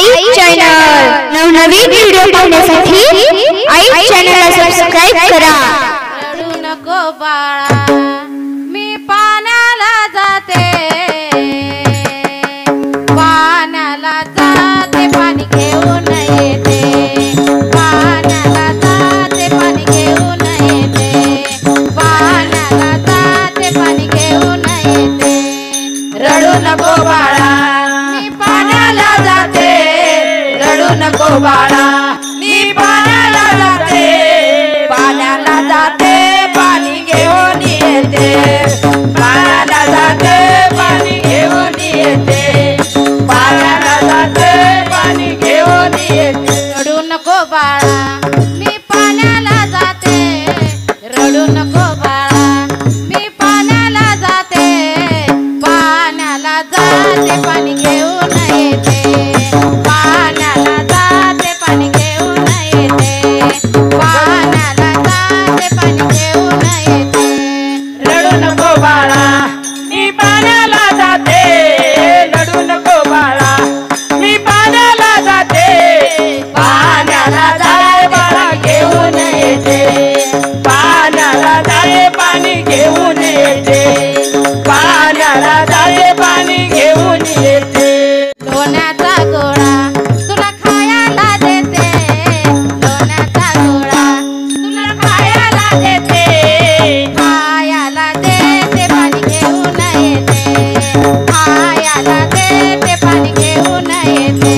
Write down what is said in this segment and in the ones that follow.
आई channel नवनवीन video पाहण्यासाठी आई चॅनलला सबस्क्राइब करा। रडू नको बाळा मी पाण्याला जाते, पाण्याला जाते पाणी घेऊन येते, पाण्याला जाते पाणी घेऊन येते, पाण्याला जाते पाणी घेऊन येते। रडू नको बाळा मी पाण्याला जाते, रडू नको बाळा मी पाण्याला जाते, पाण्याला जाते पाणी घेऊन येते, पाण्याला जाते पाणी घेऊन येते, पाण्याला जाते पाणी घेऊन येते। रडू नको बाळा मी पाण्याला जाते, रडू नको बाळा मी पाण्याला जाते, पाण्याला जाते पाणी घेऊन येते, पाण्याला जाते पाणी घेऊन येते, पाण्याला जाते पाणी घेऊन येते। रडू नको बाळा मी पाण्याला जाते, रडू नको बाळा मी पाण्याला जाते, पाण्याला जाते पाणी घेऊन येते, पाण्याला जाते पाणी घेऊन येते, पाण्याला जाते पाणी घेऊन येते। लोण्याचा गोळा तुला खायला देते, लोण्याचा गोळा तुला खायला देते, खायला देते पाणी घेऊन येते, खायला देते पाणी घेऊन येते,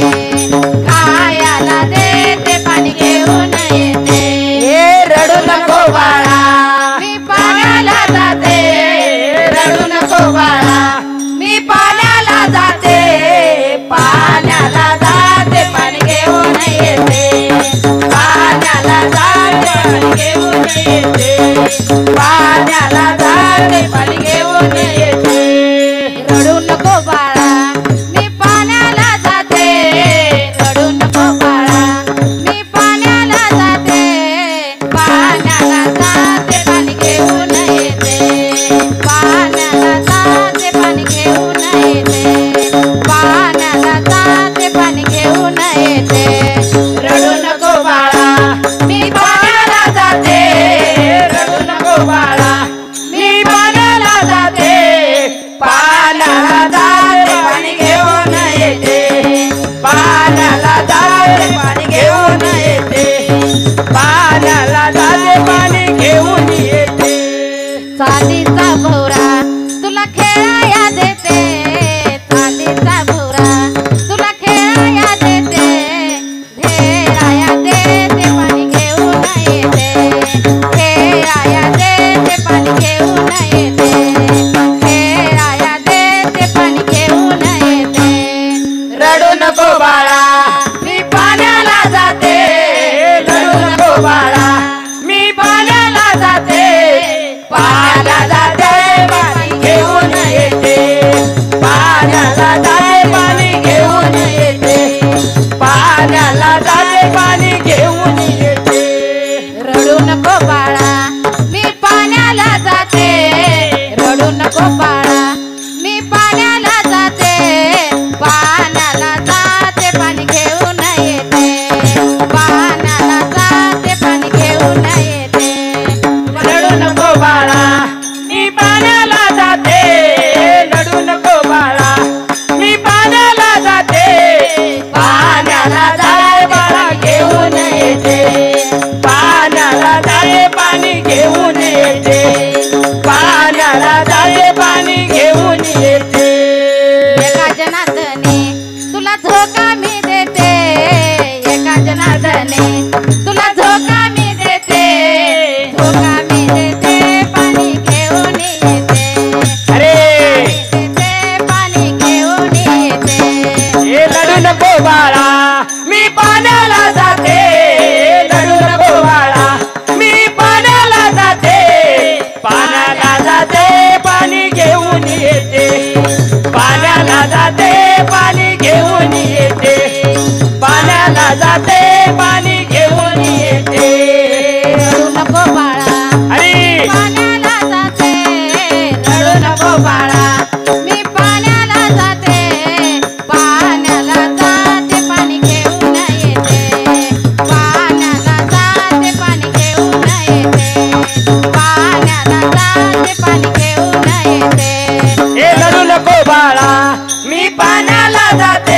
खायला देते पाणी घेऊन येते। रडू नको बाळा मी पाण्याला जाते, रडू नको बाळा मी पाण्याला जाते, पाण्याला जाते पाणी घेऊन येते, पाण्याला जाते पाणी घेऊन येते, पाण्याला जाते पाणी घेऊन येते। रडू नको बाळा मी पाण्याला जाते, रडू नको बाळा मी पाण्याला जाते, पाण्याला जाते पाणी घेऊन येते, पाण्याला जाते पाणी घेऊन येते, पाण्याला जाते पाणी घेऊन येते। रडू नको बाळा मी पाण्याला जाते, रडू नको बाळा मी पाण्याला जाते, पाण्याला जाते पाणी घेऊन येते, पाण्याला जाते पाणी घेऊन येते, पाण्याला जाते पाणी घेऊन येते। चांदीचा भोवरा तुला खेळाया देते, चांदीचा भोवरा तुला खेळाया देते, खेळाया देते पाणी घेऊन येते, खेळाया देते पाणी घेऊन येते, खेळाया देते पाणी घेऊन येते। रडू नको बाळा मी पाण्याला जाते, रडू नको बाळा मी पाण्याला जाते, पाण्याला जाते पाणी घेऊन येते, पाण्याला जाते पाणी घेऊन येते, पाण्याला जाते पाणी घेऊन येते। रडू नको बाळा मी पाण्याला जाते, रडू नको बाळा मी पाण्याला जाते, पाण्याला जाते पाणी घेऊन येते, पाण्याला जाते पाणी घेऊन येते। रडू नको बाळा मी पाण्याला जाते, रडू नको बाळा मी पाण्याला जाते, पाण्याला जाते पाणी घेऊन येते, पाण्याला जाते पाणी घेऊन येते, पाण्याला जाते पाणी घेऊन येते। एका जनार्दने तुला धोका मी देते, एका जनार्दने तुला धोका मी देते, धोका मी देते पाणी घेऊन येते, अरे देते पाणी घेऊन येते। रडू नको बाळा मी पाण्याला जाते, रडू नको बाळा मी पाण्याला जाते, पाण्याला जाते पाणी घेऊन येते, पाण्याला जाते पाणी घेऊन येते, पाण्याला जाते पाणी घेऊन येते। रडू नको बाळा अरे पाण्याला जाते, रडू नको बाळा मी पाण्याला जाते, पाण्याला जाते पाणी जाते